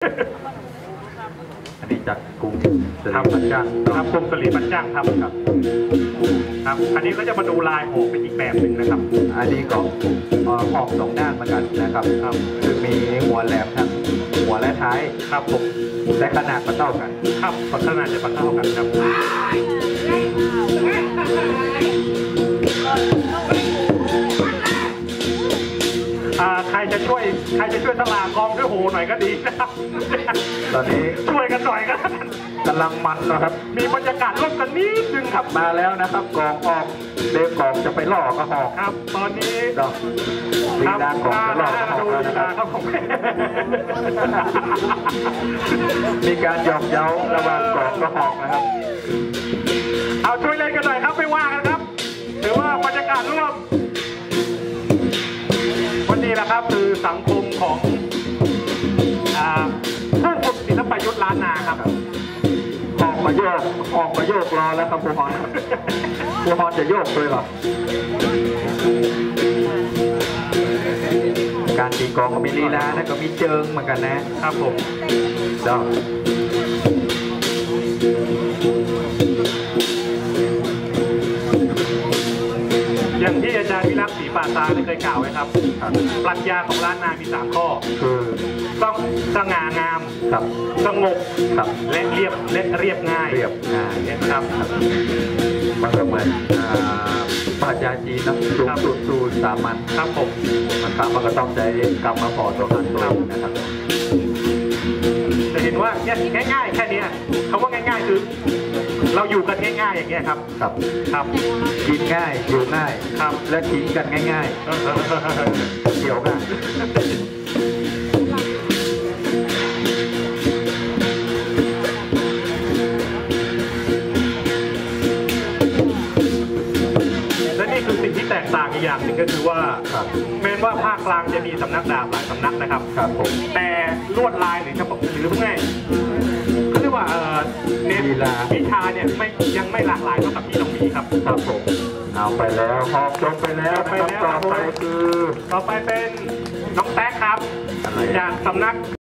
อันนี้จากกรุงสลีครับปัญจ้างครับกรุงสลีปัญจ้างครับครับอันนี้ก็จะมาดูลายหอกเป็นอีกแบบหนึ่งนะครับอันนี้ก็หอกสองด้านเหมือนกันนะครับคือมีหัวแหลมทั้งหัวและท้ายครับผมและขนาดมันเท่ากันครับขนาดจะมันเท่ากันครับใครจะช่วยตลาดกองด้วยโหหน่อยก็ดีนะครับตอนนี้ช่วยกันหน่อยก็กำลังมันนะครับมีบรรยากาศร่วมกันนิดนึงครับมาแล้วนะครับกองออกเด็กกองจะไปล่อกระหอกครับตอนนี้ลีลากองจะล่อกระหอกแล้วนะครับมีการหยอกเย้าระหว่างกองกระหอกนะครับเอาช่วยเล่นกันหน่อยครับไม่ว่ากันครับถือว่าบรรยากาศร่วมวันนี้นะครับคือสังคมของผู้ฝึกศิลปยุทธ์ล้านนาครับออกมาโยกรอแล้วครับครูฮอนจะโยกเลยเหรอการตีกองก็มีลีลานะก็มีเจิงเหมือนกันนะครับผมอย่างที่อาจารย์วิรักษ์ศรีป่าตาได้เคยกล่าวไว้ครับปรัชญาของล้านนามี3 ข้อคือต้องสง่างามสงบและเรียบง่ายนะครับมันก็เหมือนปรัชญาจีนนะสูงสุดสู่สามัญครับผมมันก็ต้องใช้กรรมมาพอตัวกันตัวนะครับจะเห็นว่าง่ายๆแค่นี้คำว่าง่ายๆคือเราอยู่กันง่ายๆอย่างเงี้ยครับกินง่ายอยู่ง่ายและทิ้งกันง่ายๆเกี่ยวกันและนี่คือสิ่งที่แตกต่างอีกอย่างหนึ่งก็คือว่าแม้ว่าภาคกลางจะมีสำนักดาบหลายสำนักนะครับแต่ลวดลายหรือพวกไงเขาเรียกว่าเน้นวิชาเนี่ยยังไม่หลากหลายเท่ากับที่เรามีครับผมเอาไปแล้วหอบจบไปแล้วนะครับต่อไปเป็นน้องแป๊กครับจากสำนัก